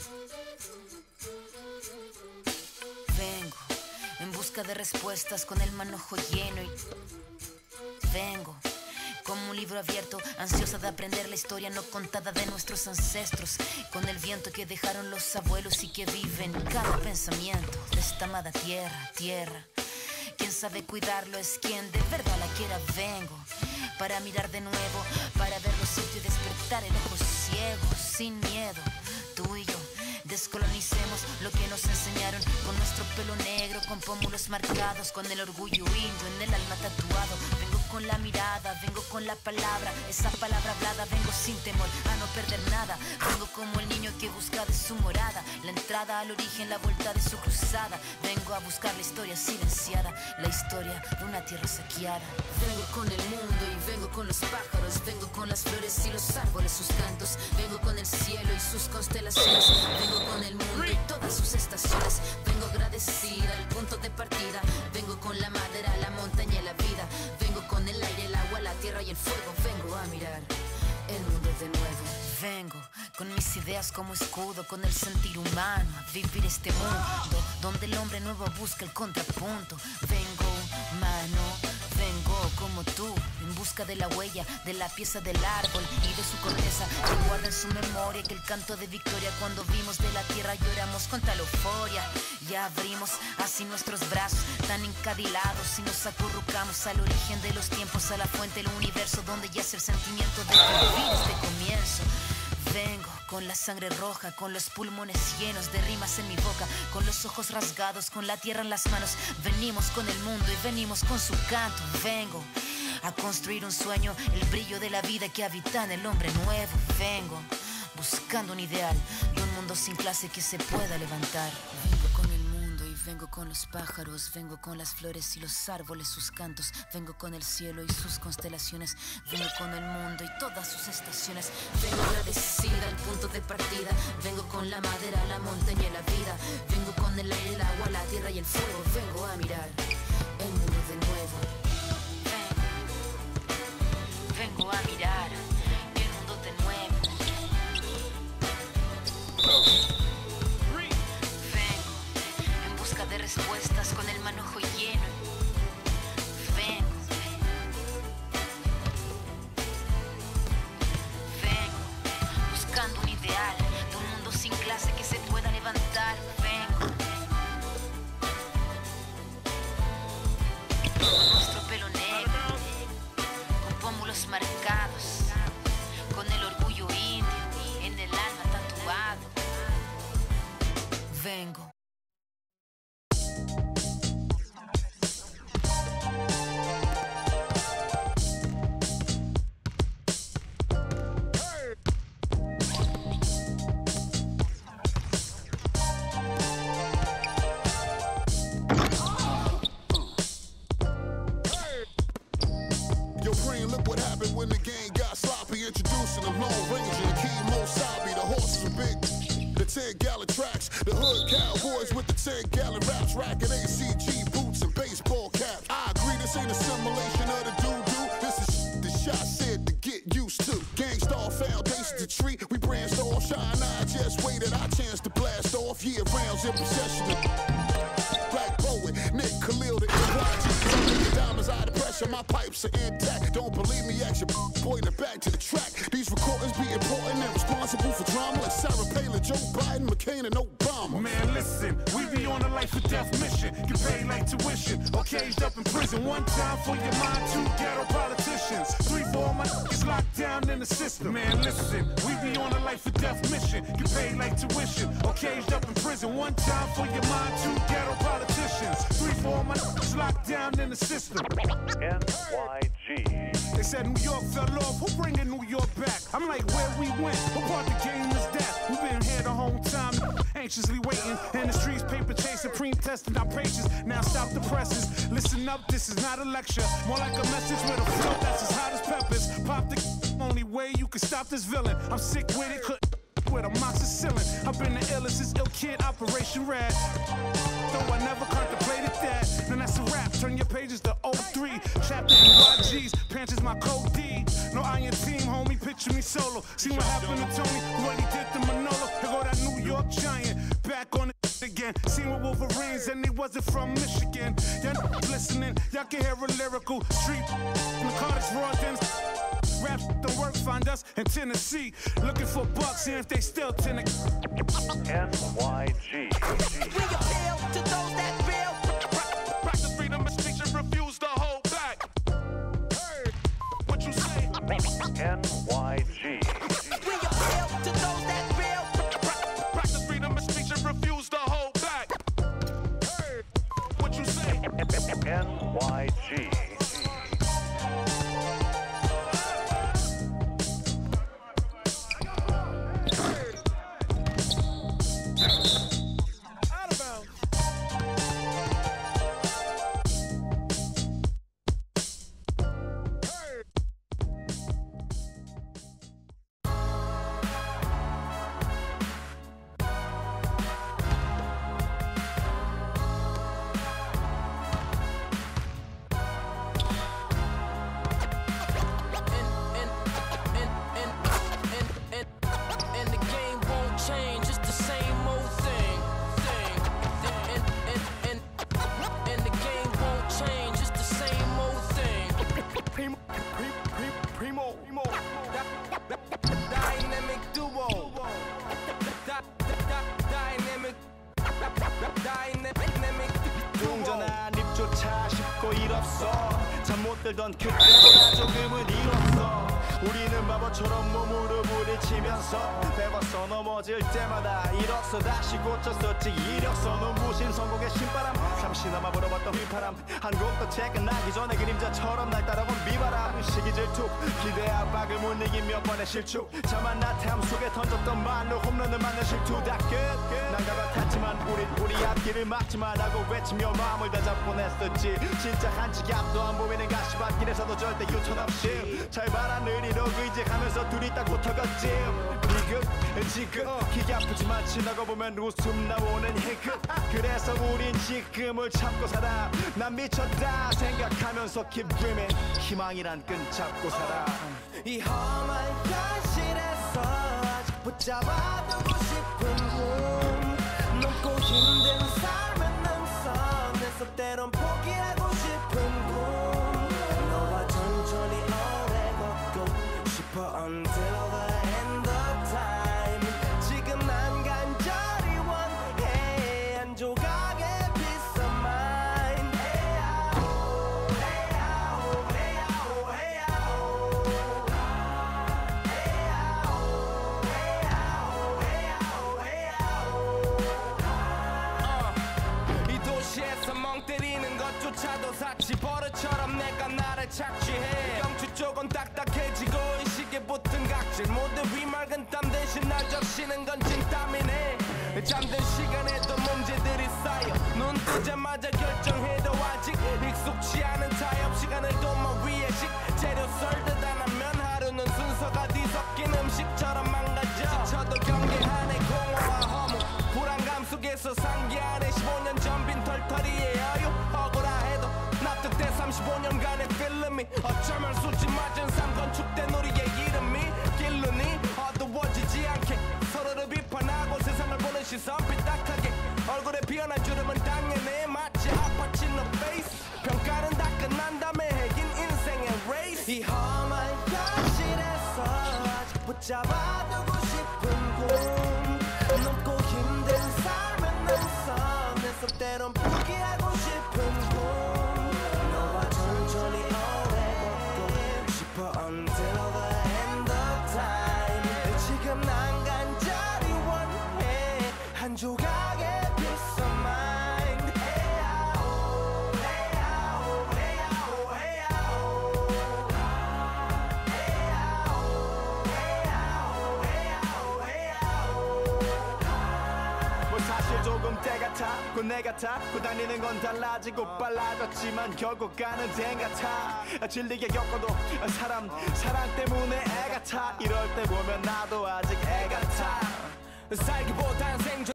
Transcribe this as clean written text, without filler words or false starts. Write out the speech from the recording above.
Vengo en busca de respuestas con el manojo lleno y vengo como un libro abierto, ansiosa de aprender la historia no contada de nuestros ancestros, con el viento que dejaron los abuelos y que vive en cada pensamiento de esta amada tierra, tierra. Quien sabe cuidarlo es quien de verdad la quiera. Vengo para mirar de nuevo, para ver los sitios y despertar el ojo ciego, sin miedo, tú y yo. Descolonicemos lo que nos enseñaron con nuestro pelo negro, con pómulos marcados, con el orgullo indio en el alma tatuado. Vengo con la mirada, vengo con la palabra, esa palabra hablada. Vengo sin temor a no perder nada. Vengo como el niño que busca de su morada la entrada al origen, la vuelta de su cruzada. Vengo a buscar la historia silenciada, la historia de una tierra saqueada. Vengo con el mundo y vengo con los pájaros. Vengo con las flores y los árboles, sus cantos. Vengo con el cielo y sus constelaciones. Vengo con el mundo y todas sus estaciones. Vengo agradecida al punto de partida. Vengo con la madera, la montaña y la vida. Vengo con el aire, el agua, la tierra y el fuego. Vengo a mirar el mundo de nuevo. Vengo con mis ideas como escudo, con el sentir humano, a vivir este mundo donde el hombre nuevo busca el contrapunto. Vengo humano, vengo como tú, en busca de la huella, de la pieza del árbol y de su corteza, que guarda en su memoria que el canto de victoria cuando vimos de la tierra lloramos con tal euforia. Ya abrimos así nuestros brazos tan encadilados y nos acurrucamos al origen de los tiempos, a la fuente del universo donde yace el sentimiento de vivir este comienzo. Vengo con la sangre roja, con los pulmones llenos de rimas en mi boca, con los ojos rasgados, con la tierra en las manos. Venimos con el mundo y venimos con su canto. Vengo a construir un sueño, el brillo de la vida que habita en el hombre nuevo. Vengo buscando un ideal y un mundo sin clase que se pueda levantar. Vengo con el mundo y vengo con los pájaros. Vengo con las flores y los árboles, sus cantos. Vengo con el cielo y sus constelaciones. Vengo con el mundo y todas sus estaciones. Vengo agradecida al punto de partida. Vengo con la madera, la montaña y la vida. Vengo con el aire, el agua, la tierra y el fuego. Vengo a mirar el mundo de nuevo. Vengo a mirar el mundo de nuevo. Vengo en busca de respuestas con el manojo lleno. Vengo buscando un ideal de un mundo sin clase que se pueda levantar. Vengo con nuestro pelo negro, con pómulos marcados, con el orgullo indio en el alma tatuado. Vengo. Look what happened when the game got sloppy. Introducing the Lone Ranger, Kimo Sabi. The horses are big, the 10-gallon tracks. The hood cowboys with the 10-gallon raps. Racking ACG boots and baseball caps. I agree, this ain't a simulation of the doo-doo. This is the shot said to get used to. Gangstar foundation to treat. We branched off, shine. I just waited our chance to blast off. Year rounds in possession of Black Poet, Nick Khalil, the NYG. Diamonds out of pressure, my pipes are intact. Don't believe me, ask your boy to back to the track. These recordings be important and responsible for drama like Sarah Palin, Joe Biden, McCain, and Obama. Man, listen, we be on a life or death mission. You pay like tuition or caged up in prison. One time for your mind, two ghetto politicians. 3 for all my niggas locked down in the system. Man, listen, we be on a life or death mission. You pay like tuition or caged up in prison. One time for your mind, 2 ghetto politicians. 3 for all my niggas locked down in the system. NYG. They said New York fell off, who bringing New York back? I'm like, where we went, what part the game is that? We've been here the whole time, anxiously waiting. In the streets, paper chasing, pre-testing our patience. Now stop the presses, listen up, this is not a lecture. More like a message with a flow that's as hot as peppers. Pop the only way you can stop this villain. I'm sick with it, with amoxicillin. I've been the illest, this ill kid, Operation Red. Though I never contemplated that. Then that's a wrap, turn your pages to 03. Chapter NYG's, Panthers my code D. No iron team, homie, picture me solo. See what happened to Tony, what he did to Manolo. Here go that New York up giant. Back on it again. Seen with Wolverines and they wasn't from Michigan. Y'all listening, y'all can hear a lyrical street. Narcotics, raw dens. Rap don't work, find us in Tennessee. Looking for bucks, see if they still NYG. We appeal to those that feel. Practice freedom of speech and refuse to hold back. Hey, what you say? NYG. We appeal to those that feel. Practice freedom of speech and refuse to hold back. Hey, what you say? NYG. 둥전한 입조차 쉽고 일 없어. 잠 못 들던 그때가 조금은 일었어. 우리는 바보처럼 몸으로 부딪히면서 배웠어. 넘어질 때마다 일었어. 다시 고쳤었지. 이력서 눈부신 성공의 신바람. 잠시나마 불어봤던 휘파람. 한 곡도 퇴근하기 전에 그림자처럼 날 따라온 비바람. 시기 질투 기대 압박을 못 이긴 몇 번의 실축. 자만 나태함 속에 던졌던 말로 홈런을 맞는 실투. 다 끝. 난가 같았지만 우리 앞길을 막지만 하고 외치며 마음을 다잡곤 했었지. 진짜 한치 앞도 안 보이는 가시밭길에서도 절대 유턴 없이 잘 바라느리로 의지하면서 둘이 딱 붙어갔지. 지금 기계 아프지만 지나고 보면 웃음 나오는 희극. 그래서 우린 지금을 참고 살아. 난 미쳤다 생각하면서 keep dreaming. 희망이란 끈 잡고 살아. 이 험한 현실에서 아직 붙잡아두고 싶은 꿈. 높고 힘든 삶의 능선 내서 때론 포기하고 싶은 꿈. 너와 천천히 오래 걷고 싶어 until the end of time. 지금 난 간절히 원해 한 조각의 peace of mind. 헤야오 헤야오 헤야오 헤야오 이 도시에서 멍 때리는 것조차도 사치. 버릇처럼 내가 나를 착취해. 경추 쪽은 딱딱해지고 이 시계 붙은 각질. 모두 위맑은 땀 대신 날 적시는 건 진땀이네. 잠든 시간에도 문제들이 쌓여. 눈 뜨자마자 결정해도 아직 익숙치 않은 타협. 시간을 도마 위에 식재료 썰듯 안 하면 하루는 순서가 뒤섞인 음식처럼 망가져. 지쳐도 경계하네 공허와 허무. 불안감 속에서 상기하네 15년 전 빈 털터리의 여유. 억울해도 납득돼 35년간의 필름이. 어쩌면 수지 맞은 삶 건축된 우리의 이름이 길르니 어두워지지 않게 서로를 비판하고 세상을 보는 시선 삐딱하게. 얼굴에 피어난 주름은 당연해 마치 아파친 너 페이스. 평가는 다 끝난 다음에 해긴 인생의 레이스. 이 험한 현실에서 아직 붙잡아두고 싶은 꿈. 높고 힘든 삶의 능선 내서 때론 포기하고 싶은 꿈. 너와 천천히 오래 걷고 싶어 until the end of time. 지금 난 간절히 원해 한 조각의 peace of mind. 헤야오 헤야오 헤야오 헤야오 헤야오 헤야오 헤야오 뭐 사실 조금 때 같아. 내 같아. 다니는 건 달라지고 빨라졌지만 결국 가는 데 같아. 질리게 겪어도 사랑 때문에 애 같아. 이럴 때 보면 나도 아직 애 같아. 살기보단 생존